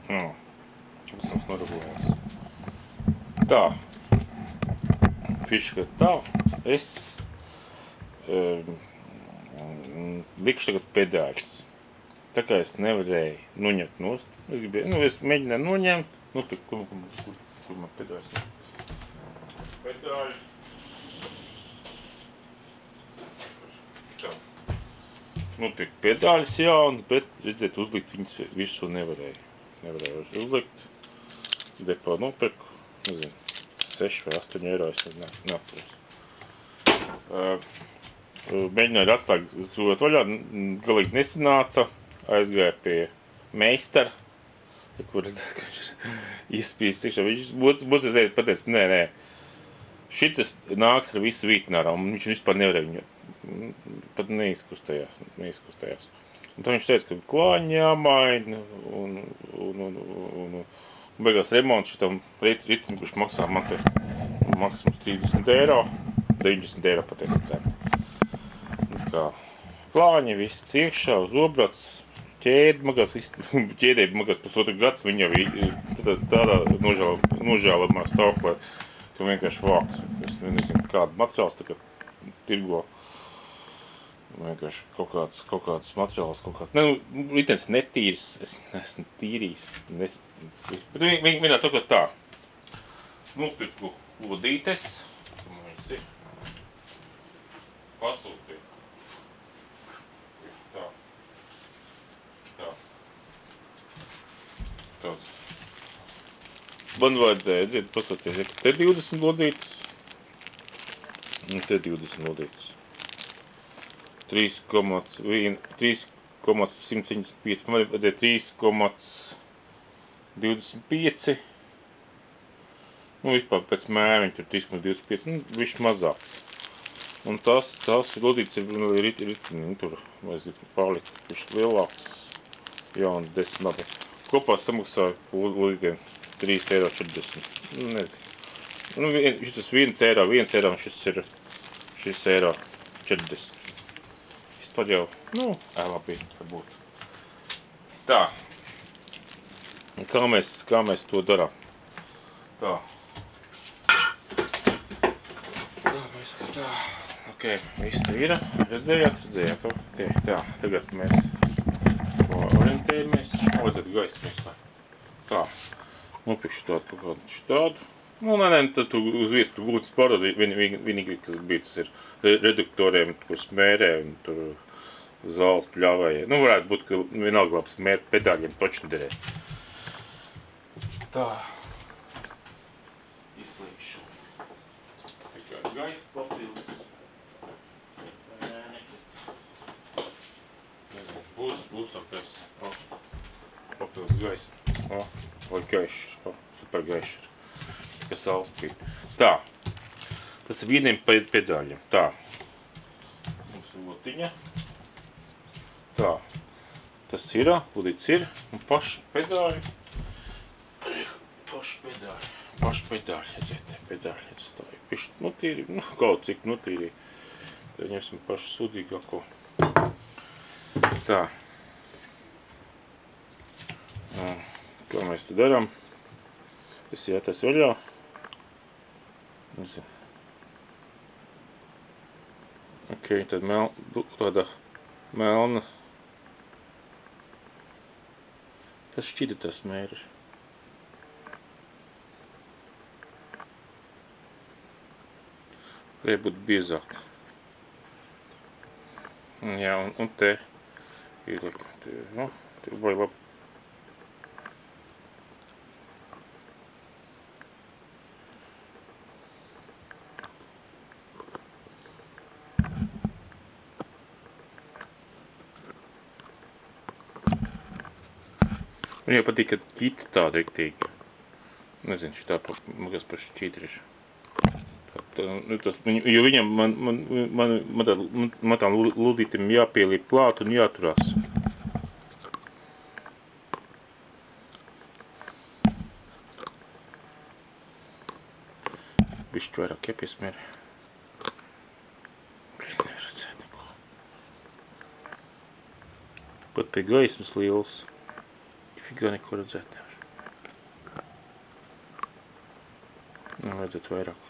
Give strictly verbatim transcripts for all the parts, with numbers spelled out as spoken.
Jā, esam norabojams. Tā. Fiška tā. Es um, likšu tagad pedāļus. Tā kā es nevarēju noņemt nost. Es gribēju, nu, es mēģināju noņemt. Nu, kur, kur, kur, kur man pedāļus? Pedāļi. Tā. Nopirkt pedāļus jaunas, bet, redziet, uzlikt viņas visu nevarēju. Nevarēju uzlikt. Depo nopirku, nezinu, seši vai astoņi eiro, es ne, neatceros. Uh, mēģināju atstāt sūvēt vaļā, galīgi nesanāca. Aizgāja pie meistara, kur redzēt, ka viņš izspīs tikšā. Viņš būs pateicis, nē, nē, šitas nāks ar visu vītnārā, un viņš vispār nevarēja viņu, pat neizkustējās, neizkustējās. Un tad viņš teica, ka klāņi jāmaina, un, un, un, un, un beigās remonts šitam ritmu, kurš maksā man te maksimums trīsdesmit eiro, deviņdesmit eiro pateica cena. Kā klāņi, viss iekšā, uz obrats, ķēdi magās, ķēdē magās pusotru gads, viņa jau tādā, tādā nožēlamā stāvoklē, ka vienkārši vāks. Es nezinu, kādu materiāls tagad tirgo. Vienkārši kaut kāds, kaut kāds materiāls, kaut kāds, ne, nu, ritenis netīrs, es neesmu tīrījis, nes, bet viņ, vienā sakot tā, nopirku lodītes, man viņas ir, pasūtīju. Tā. Tā. Tāds. Man vajadzēja, dzird, pasūties, te divdesmit lodītes, un te divdesmit lodītes. trīs komma simts septiņdesmit pieci, man vajadzēja trīs komma divdesmit pieci, nu vispār pēc mēmiņa tur trīs komma divdesmit pieci, nu višķi mazāks. Un tās, tās lodītes ir rit, rit, nu tur, es gribu pārlikt, višķi lielāks, jauns desmit labi. Kopā samaksāju lodītiem trīs eiro četrdesmit, nu nezinu. Nu, šis ir viens eiro, viens eiro, un šis ir, šis eiro četrdesmit. Vispār jau, nu, ē, labi, ka būtu. Tā. Kā mēs, kā mēs to darām? Tā. Tā mēs kā tā. Ok, viss te ir. Redzējāt, redzējāt. Ok, tā. Tagad mēs orientējamies. Vajadzētu gaisa vispār. Tā. Nopikšu tādu kaut kādu štādu. Nu, nē, nē, tas tu uz vietas, kur būtis pārdod, vienīgi, kas bija, tas ir reduktoriem, kur smērē un tur zāles pļāvēja. Nu, varētu būt, ka vienalga labs smēr pedāļiem točni derēs. Tā. Izslīgšu. Tikai gaisa papildus. Būs, būs tā gaisa. O, papildus gaisa. O, vai gaišs. O, super gaišs. Tikai saules pīd. Tā. Tas ir vieniem pedāļiem. Tā. Mums lotiņa. Tā. Tas ir, lodīts ir. Un paši pedāļi. Paši pedāļi. Paši pedāļi. Redziet, pedāļi atstāju. Pišķi notīri. Nu, kaut cik notīri. Tad ņemsim pašu sūdīgāko. Tā. Kā mēs te darām? Tas jātais vaļā. Nezinu. Ok, tad mel, tāda melna. Tas šķida tas mēri. Varēja būt biezāk. Jā, un, un te ielikt. Nu, te vai labi. Viņai patīk, ka ķita tāda riktīgi. Nezinu, šitā magas par šķīdriši. Jo viņam, man, man, man, man, tā, man tām lūdītim jāpieliek klāt un jāturās. Bišķi vairāk jāpiesmēri. Nevar redzēt neko. Pat pie gaismas liels. Figā neko redzēt nevar. Nu, vajadzētu vairāk.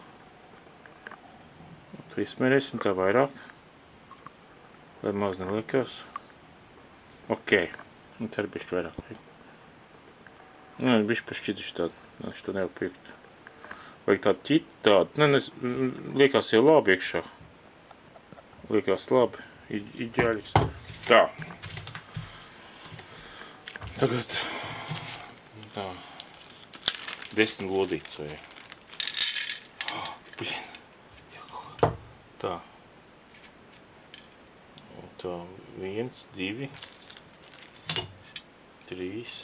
Tu izmērēsim tā vairāk, lai maz neliekās. Ok, un tā ir bišķi vairāk vajag. Nu, bišķi pašķidriši tādu, es to nevaru piekt. Vajag tādu ķitu tādu, ne, nes, liekas jau labi iekšā. Liekas labi, ideāļiks. Tā. Tagad, tā, desmit glodītes vajag. Oh, blin. Tā. Tā, viens, divi, trīs,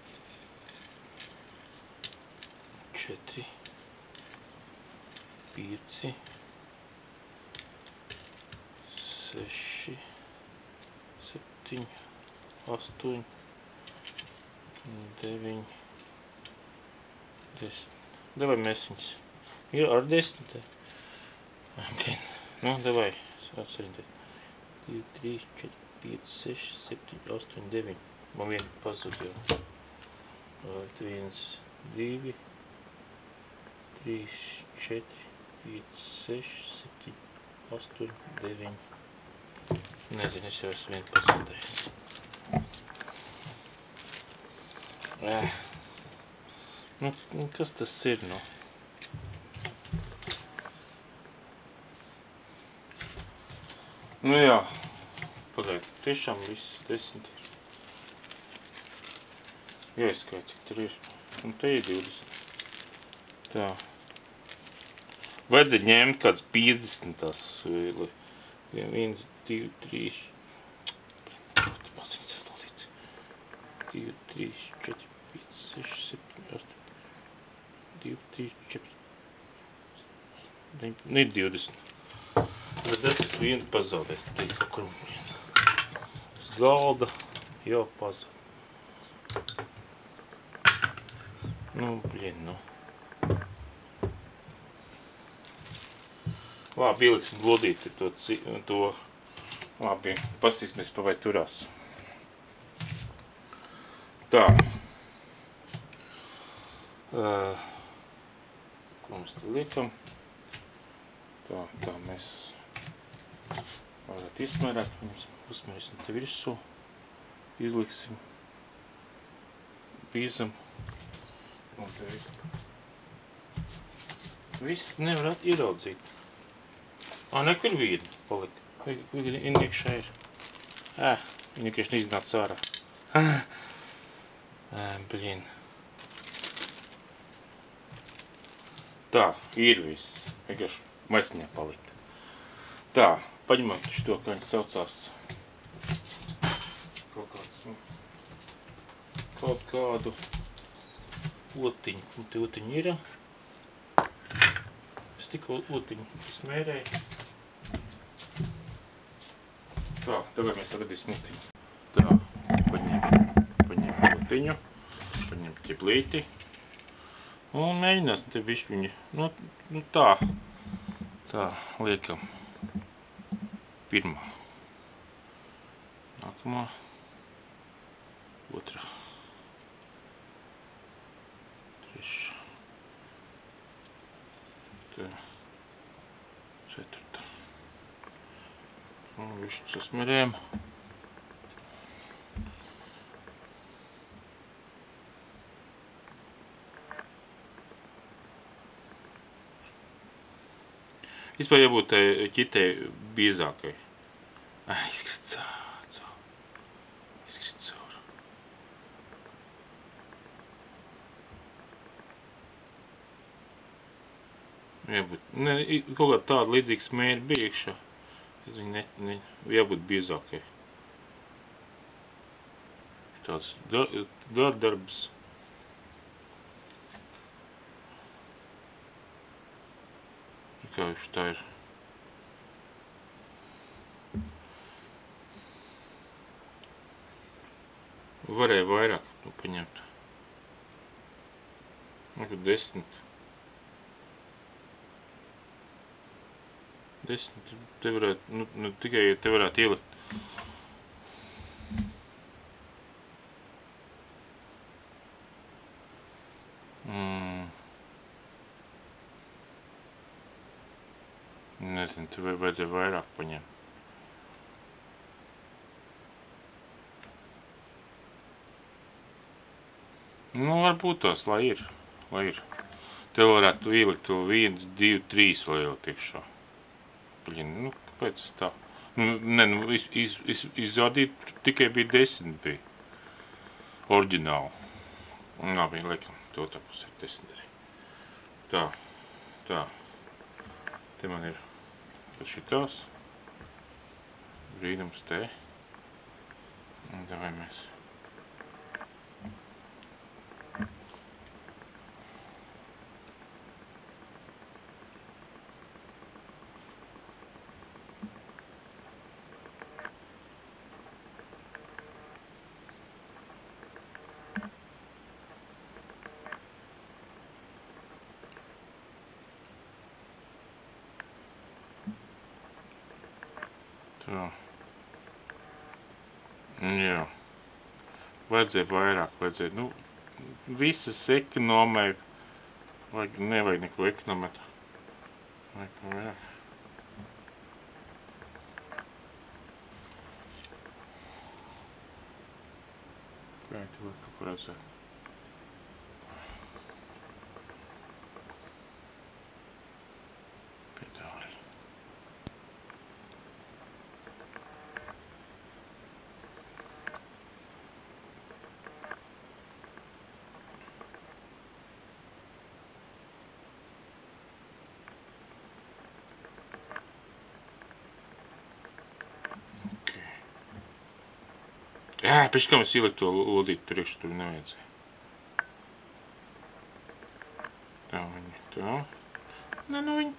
četri, pieci, seši, septiņi, astoņi, deviņi, desmit. Davai mēs viņus. Ir ar desmitē. Ok. Nu, davai. Atsarīdēt. divi, trīs, četri, pieci, seši, septiņi, astoņi, deviņi. Man viena pazud jau. viens, divi, trīs, četri, pieci, seši, septiņi, astoņi, deviņi. Nezinu, es jau esmu vienu pazudējis. Eh. Nu, kas tas ir, nu? Nu jā, pagaid, tiešām viss desmit ir. Jāizskait, cik tur ir. Un te ir divdesmit. Tā. Vajadzēja ņemt kāds piecdesmit tās. viens, divi, trīs. Maziņas aslodīts. divi, trīs, četri, pieci, seši, septiņi, astoņi. divi, trīs, četri. Ne divdesmit. Bet es esmu vienu pazaudējis. Tur kaut kur uz galda jau pazaud. Nu, blin, nu. Labi, ieliksim glodīti to, to. Labi, pastīsimies pa vai turās. Tā. Uh, ko mēs te liekam? Tā, tā mēs varētu izmērēt, viņus uzmērīsim te virsū, izliksim, bīzam, un te viss nevar ieraudzīt. Ā, nekur viena palika, viņa iekšā ir. Ā, viņa vienkārši neiznāca ārā. Ā, blin. Tā, ir viss, vienkārši maisiņā palika. Tā, paņemam to, kā viņš saucās. Kaut kāds, kaut kādu otiņu. Te otiņi ir. Es tikko otiņu smērēju. Tā, tagad mēs atradīsim otiņu. Tā, paņem, paņem otiņu, paņem ķeplīti. Un mēģināsim te bišķi viņi, nu, nu tā, tā liekam. Pirmā, nākamā, otrā, trešā, tā, ceturtā. Un višķi sasmerējam. Vispār jābūt ķitei bīzākai. Izskrit caur. Izskrit caur. Jābūt, ne, kaut kā tāda līdzīga smēri bija iekšā. Es viņu ne, ne, jābūt bīzākai. Tāds gardarbs. Kā viņš tā ir. Varēja vairāk nu, paņemt. Nekad desmit. Desmit te varētu, nu, nu tikai te varētu ielikt. Mm. Nezinu, tu vajadzēja vairāk paņemt. Nu, varbūt tos, lai ir, lai ir. Tev varētu ielikt to viens, divi, trīs vēl ielikt iekšā. Paļin, nu, kāpēc es tā? Nu, ne, nu, iz, iz, iz, izrādīt tikai bija desmit bija. Oriģināli. Labi, liekam, to otrā pusē desmit arī. Tā, tā. Te man ir šitās. Brīdums te. Un davai mēs. Tā. Jā. Vajadzēja vairāk, vajadzēja, nu, visas ekonomē, vajag, nevajag neko ekonomēt. Vajag vairāk. Vajag te vajag kaut ko redzēt. Pedāli. Jā, pēc kam es ieliku to lodīti priekš, tur nevajadzēja. Tā viņa, tā. Nē, nu viņa...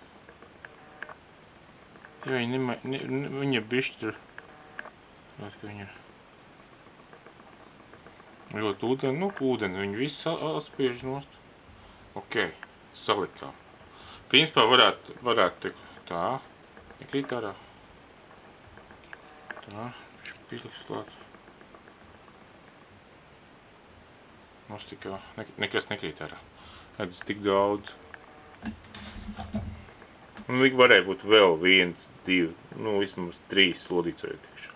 Ja viņa nema... Ne, ne, viņa bišķi tur... Tātad, ka viņa... Ļoti ūdeni, nu, ūdeni, viņa viss atspiež nost. Ok, salikām. Principā varētu, varētu tā, iekrīt ārā. Tā, pīsliks klāt. Nostikā, ne, nekas nekrīt ārā. Redz, tik daudz. Un viņi varēja būt vēl viens, divi, nu vismaz trīs lodīts varētu tikšā.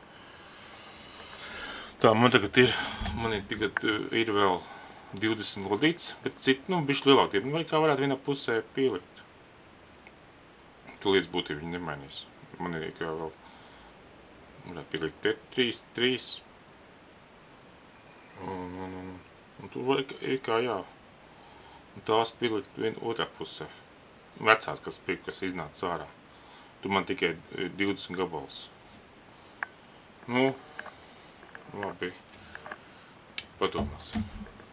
Tā, man tagad ir, man ir tagad ir vēl divdesmit lodīts, bet citi, nu, bišķi lielāk tie, vai kā varētu vienā pusē pielikt. Tu līdz būtību viņi nemainīs. Man ir kā vēl, varētu pielikt te trīs, trīs. Un, un, un. Un tur var ir kā jā. Un tās pielikt vien otrā pusē. Vecās, kas bija, kas iznāca ārā. Tu man tikai divdesmit gabals. Nu, labi. Padomāsim.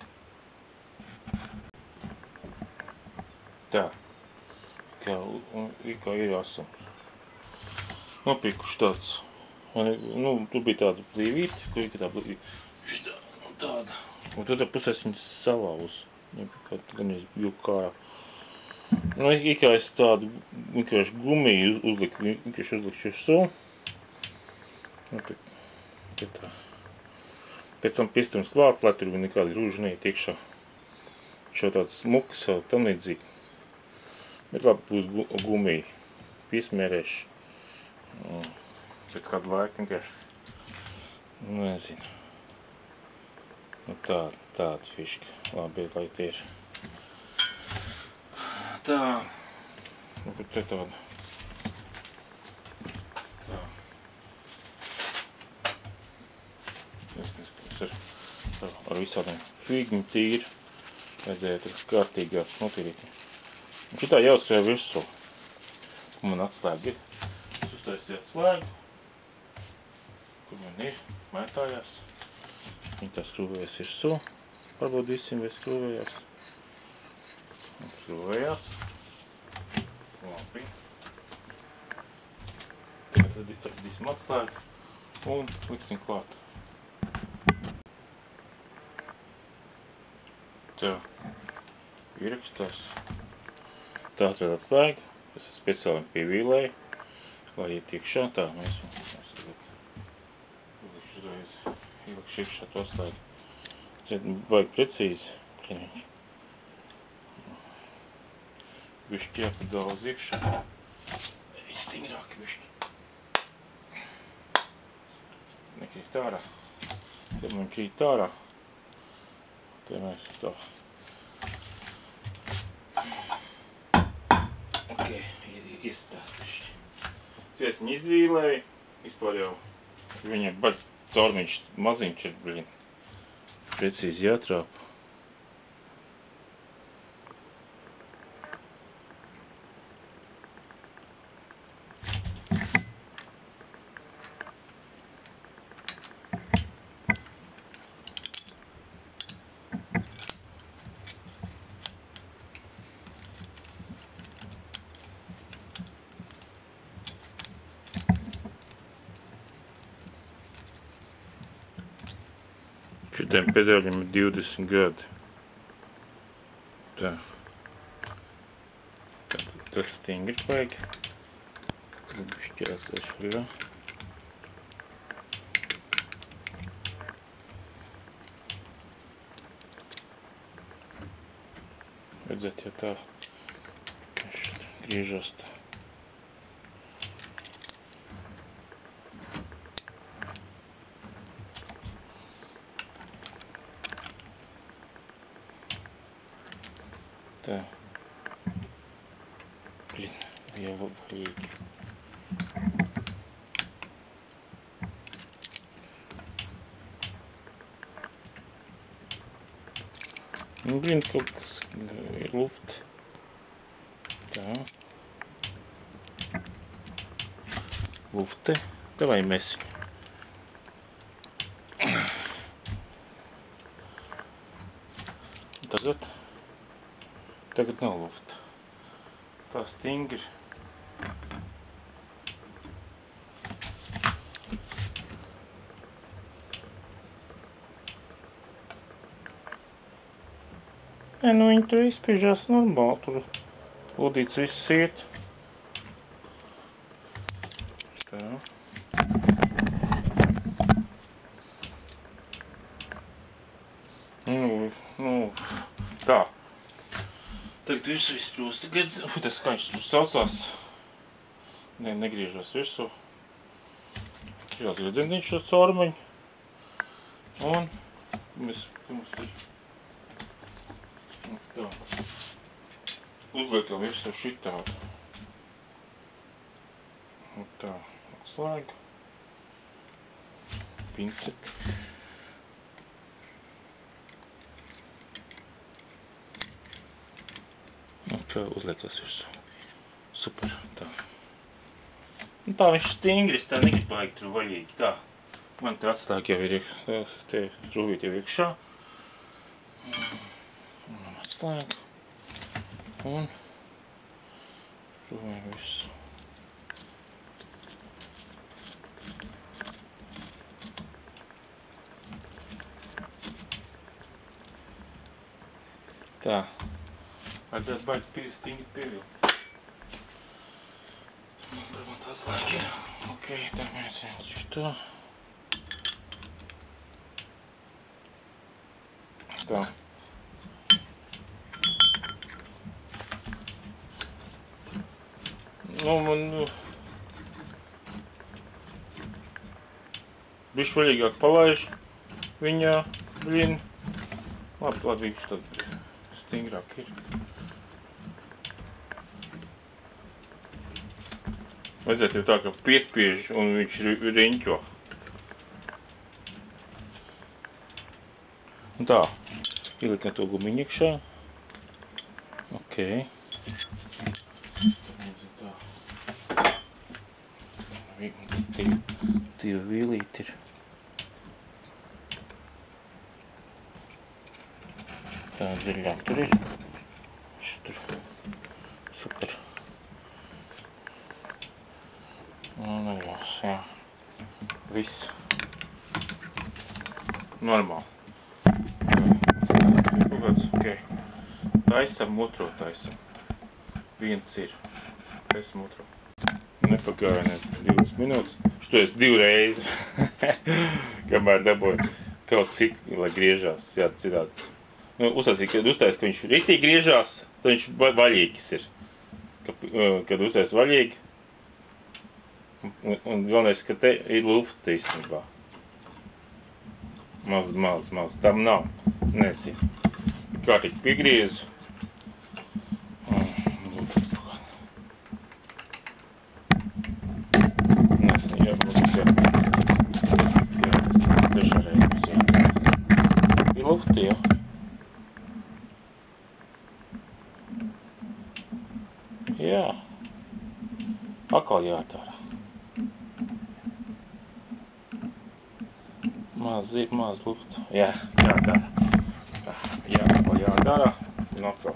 Tā. Kā, ir kā ir asams. Nopīkuši tāds. Nu, tur bija tāda blīvīte, kur ir tā blīvīte. Šitā, tāda. Un tad pusēs viņas salāvus. Gan es biju kā... Nu, ir kā es tādu vienkārši gumiju uzliku, vienkārši uzlikšu šo. Nu, pie tā. Pēc tam piestams klāt, lai tur bija nekādi rūži neiet iekšā. Šo tāds smuks, tam līdzīgi. Bet labi būs gumija. Piesmērēšu. Pēc kādu laiku vienkārši. Nezinu. Nu tāda, tāda fiška. Labi, lai tie ir. Tā. Nu, bet te tāda. Tā. Es nezinu, kas ar, ar, ar visādiem figņu tīri. Vajadzēja tur kārtīgāk notīrīt. Un šitā jāuzskrēja virsū. Man atslēga ir. Es uztaisīju atslēgu. Kur man ir? Mētājās. Viņa tā skrūvējas virsū. Varbūt visiem vai skrūvējās. Skrūvējās. Labi. Tad atradīsim atslēgu un liksim klāt. Tā. Ierakstās. Tā atrada atslēgu. Es speciāli pievīlēju, lai iet iekšā. Tā, mēs uzreiz ielikšu iekšā to atslēgu. Vajag precīzi. Bišķi jāpadalaz iekšā. stingrāki bišķi. Nekrīt ārā. Tad man krīt ārā. Te mēs tā. Ok, iestās bišķi. Ciesiņu izvīlēju. Vispār jau viņai baļ caurmiņš maziņš ir, blin. Precīzi jātrāpa. Šitiem pedaļiem ir divdesmit gadi. Tā. Tad tas stingri vajag. Šķērsēšu vaļā. Redzēt, ja tā griežas tā. Tā. Blin, jau vajīgi. Nu, blin, kaut kas ir luft. Tā. Lufte. Davai mēs. Tagad. Tagad nav lufta. Tā stingri. Nē, nu viņi tur izspiežās normāli. Tur lodīts viss iet. Tā. Nu, nu, tā. Tagad virsū izprūst. Tagad, ui, tas skaņš tur saucās. Nē, negriežos virsū. Griežās gredzendīšu šo caurumiņu. Un mēs, mums tur tā. Uzliekam virsū šitādu. Un tā. Atslēgu. Pinceti. Tā uzliekās virsū. Super, tā. Un tā viņš stingris, tā negrib baigi tur vaļīgi, tā. Man te atstāk jau ir, te žuvīt jau iekšā. Un atslēgu. Un žuvējam visu. Tā. Vajadzētu baigi stingri pievilkt. Varbūt atslēg ir. Ok, tā mēs vienkārši tā. Tā. Nu, man... Bišķi vaļīgāk palaiž viņā, blin. Labi, labi, viņš tad stingrāk ir. Vajadzētu jau tā, ka piespiež un viņš riņķo. Un tā, ielikam to gumiņu iekšā. Ok. Tā. Divi vīlīti ir. Tā dziļāk tur ir. Tur. Super. Un jās, jā. Viss. Normāli. Kaut kāds, ok. Taisam, otro taisam. Viens ir. Taisam otro. Nepagāja ne divas minūtes. Što es divreiz. Kamēr dabūju kaut cik, lai griežās. Jā, citādi. Nu, uztaisīja, kad uztais, ka viņš ritīgi griežās, tad viņš vaļīgs ir. Kad uztais vaļīgi, Un, un galvenais, ka te ir lufta īstenībā. Maz, maz, maz. Tam nav. Nezinu. Kārtīgi piegriezu. Nezinu, jābūt, jā. Jā, tas trešā reizes, jā. Ir lufta, jā. Jā. Akal jādara. Maz, maz lufta. Jā, jādara. Jā, akal jādara. Un akal.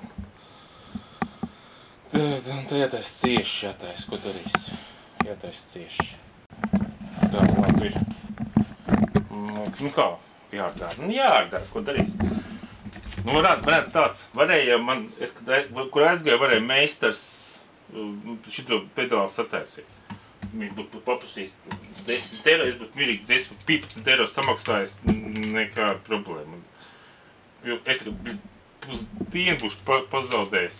Tad jātais cieši, jātais, ko darīs. Jātais cieši. Tā, labi ir. Nu kā, jārdara. Nu jārdara, ko darīs. Nu varētu, varētu tāds. Varēja man, es, kad, kur aizgāju, varēja meistars šito pedālu sataisīt. Viņš būtu paprasījis desmit eiro, es būtu mierīgi desmit, piecpadsmit eiro samaksājis, nekāda problēma. Jo es pusdienu būšu pa, pazaudējis.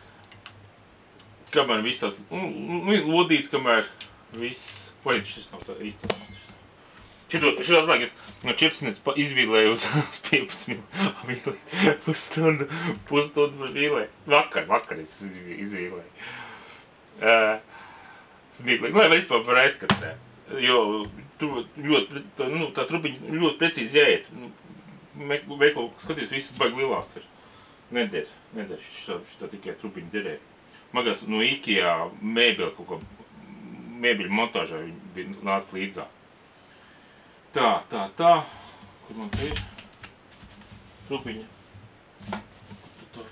Kamēr visās, nu, lodīts, kamēr viss, vai šis nav tā īsti. Šito, šitās vajag, es no četrdesmit izvīlēju uz piecpadsmit vīlēt, pusstundu, pusstundu par vīlēt. Vakar, vakar es izvīlēju. Uh, smieklīgi, lai var vispār var aizskatēt, jo tu ļoti, tā, nu, tā trubiņa ļoti precīzi jāiet. Veiklu skatījos, visas baigi lielās ir. Neder, neder, šitā, šitā tikai trubiņa derēja. Magās no Ikea mēbeli kaut ko, mēbeļu montāžā viņi bija nāc līdzā. Tā, tā, tā, kur man te ir? Trubiņa. Tā,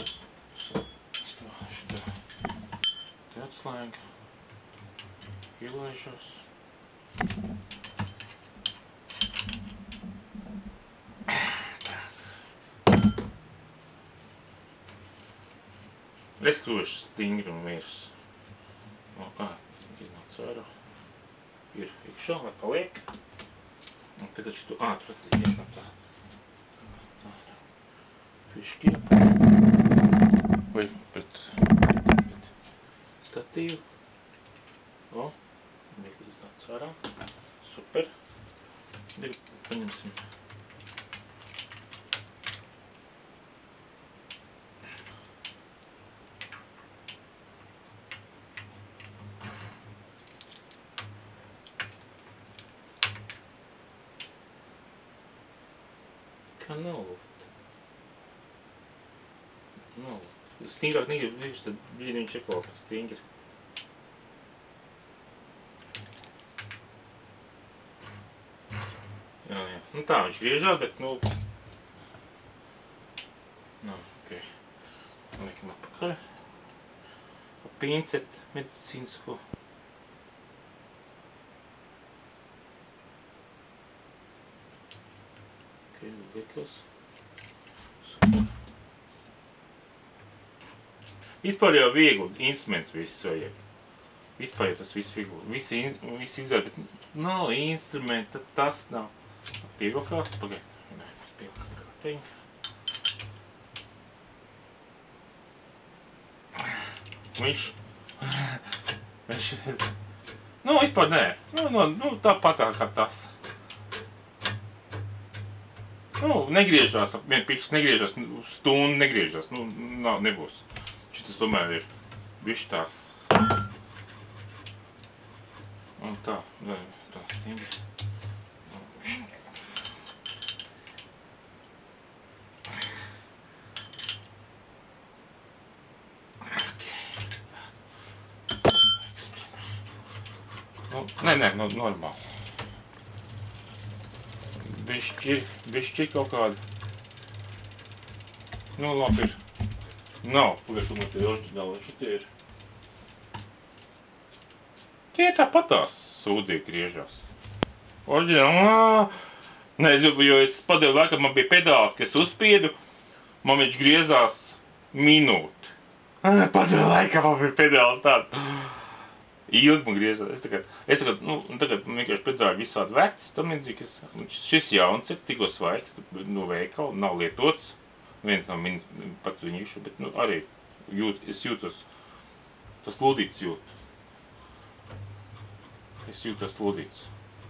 šitā. Te atslēga. Ielaišos. Reskrūši stingri un mirs. O, ā, iznāc ārā. Ir iekšā, lai paliek. Un tagad šitu, ā, tur iesnāk tā. Tā. Pišķiep. Vai pret, pret, pret statīvu. O, mirkli iznāc ārā. Super. Divi, paņemsim. Kā nav lufta. Nav lufta. Stingrāk negribu, viņš tad brīdi viņš ekolo pa stingri. Jā, jā. Nu tā viņš griežās, bet nu... Nav, ok. Liekam apakaļ. Pincet medicīnisko. Liekas. Super. Vispār jau viegli instruments viss vajag. Vispār jau tas viss viegli. Visi, visi izvēl, bet nav instrumenta, tas nav. Pievilkās, pagaid. Nē, pievilkāt kārtiņu. Viņš... Viņš... Nu, vispār nē. Nu, nu, nu tāpat tā kā tas. Nu, negriežās, vien pikšs negriežās, stundu negriežās, nu, nav, nebūs. Šitas tomēr ir bišķi tā. Un tā, vai, tā, stingri. Nu, nē, nē, nu, normāli. Bišķi, bišķi kaut kādi. Nu, labi ir. Nav, pagad, tu man tie oriģināli, šitie ir. Tie tāpatās sūdīgi griežās. Oriģināli, nē, jo es padevu laikam, man bija pedāls, ka es uzspiedu, man viņš griezās minūti. Padevu laikam, man bija pedāls tāda. Ilgi man griezās. Es tagad, es tagad, nu, tagad vienkārši pedāļi visādi veci, tam līdzīgi, šis jauns ir tikko svaigs, no veikala, nav lietots. Viens nav minis pats viņīšu, bet, nu, arī jūt, es jūtos, tas lūdīts jūt. es jūtos lodīts.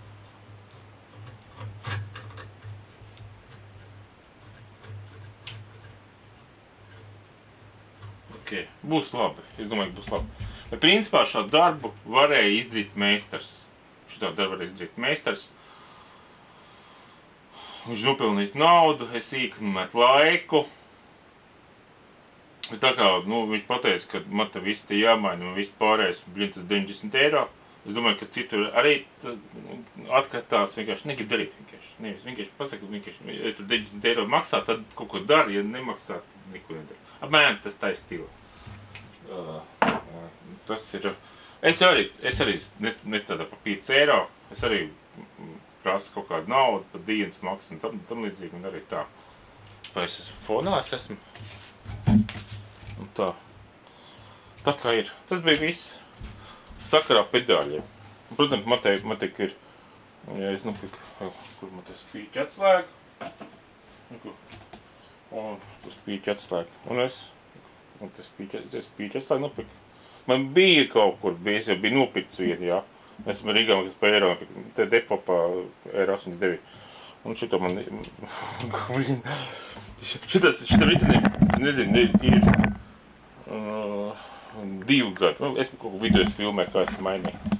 Ok, būs labi, es domāju, ka būs labi. Bet principā šo darbu varēja izdarīt meistars. Šitā darbu varēja izdarīt meistars. Viņš nopelnīt naudu, es īklimēt laiku. Tā kā, nu, viņš pateica, ka man te viss te jāmaina, man viss pārējais, blin, tas deviņdesmit eiro. Es domāju, ka citur arī atkratās, vienkārši negrib darīt vienkārši. Nevis, vienkārši pasaka, vienkārši, ja tur deviņdesmit eiro maksā, tad kaut ko dari, ja nemaksā, tad neko nedara. Apmēram tas tā ir stila. Uh, uh, tas ir, es arī, es arī nestrādā par pieci eiro, es arī prasu kaut kādu naudu, par dienas maksu un tam, tam līdzīgi, un arī tā. Vai es esmu fonā, es esmu. Un tā. Tā kā ir. Tas bija viss sakarā pedāļiem. Un, protams, man te, man te ir, ja es nopirku, kur man te spīķi atslēga. Un, un kur spīķi atslēga. Un es, un te spīķi, es spīķi atslēga nopirku. Man bija kaut kur, bija, es jau biju nopirkts vienu, jā. Es man Rīgā, kas pa eiro nopirku. Te depopā eiro astoņdesmit deviņi. Un šito man, šitas, šita riteni, nezinu, ir uh, divu gadu. Nu, es kaut ko videos filmē, kā es mainīju.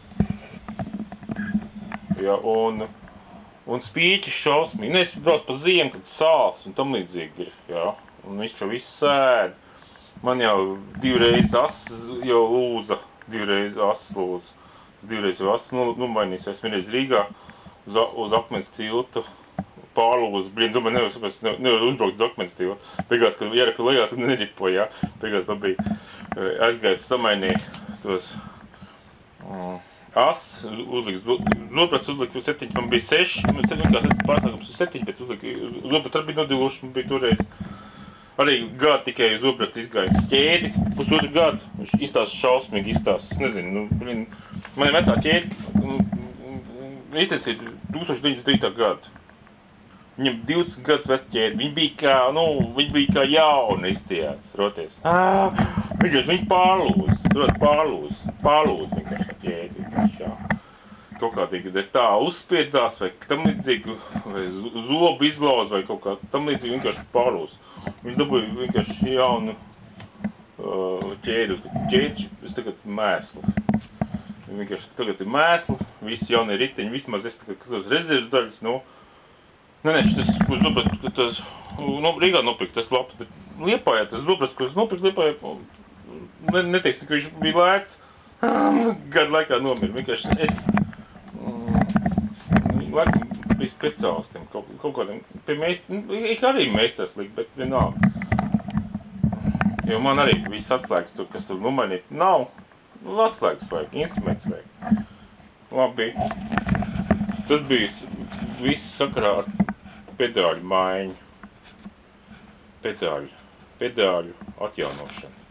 Ja, un, un spīķis šausmīgi. Nu, es braucu pa ziemu, kad sāls un tam līdzīgi ir, jā. Un viņš šo visu sēd. Man jau divreiz asas jau lūza, divreiz asas lūza. Divreiz jau asas nu, nu mainīs, es vienreiz Rīgā. Uz, uz akmens tiltu, pārlūzu, blīn, domāju, nevar saprast, nevar uzbraukt uz akmens tiltu. Beigās, kad jārepi lejās, un neripoja, jā. Beigās man bija aizgājis samainīt tos um, as, uzliks, zobrats uzliku septiņi, man bija seši, man vienkār pārslēgums uz septiņi, bet uzliku, zobrat arī bija nodiluši, man bija toreiz. Arī gadu tikai zobrat izgāja ķēdi, pusotru gadu, viņš izstāsta šausmīgi izstāsta, es nezinu, nu, blīn, man ir vecā ķēdi, Rītes ir tūkstoš deviņdesmit devītā gada. Viņam divdesmit gadus vec ķēdi. Viņi bija kā, nu, viņi bija kā jauni izstījās, roties. Ā, vienkārši viņi pārlūz, rot, pārlūz, pārlūz vienkārši tā ķēdi, vienkārši, jā. Kaut kādīgi tā uzspiedās vai tam līdzīgi, vai zobu izlauz vai kaut kā tam līdzīgi vienkārši pārlūz. Viņš dabūja vienkārši jaunu uh, ķēdi, ķēdi, es tagad mēslu. Vienkārši tagad ir mēsli, visi jaunie riteņi, vismaz es tagad tos rezerves daļas, nu, nē, nē, šitas, ko es nopirku, tas, nu, Rīgā nopirku, tas labs, bet Liepājā, tas zobrats, ko es nopirku Liepājā, ne, neteiksim, ka viņš bija lēts, gadu laikā nomira, vienkārši es, mm, laikam bija speciālistiem, kaut, kaut kādiem, pie meistri, ik arī meistars likt, bet vienalga, jo man arī viss atslēgas, tur, kas tur nomainīt, nav, atslēgas vajag, instruments vajag. Labi. Tas bija viss sakarā ar pedāļu maiņu. Pedāļu, pedāļu atjaunošanu.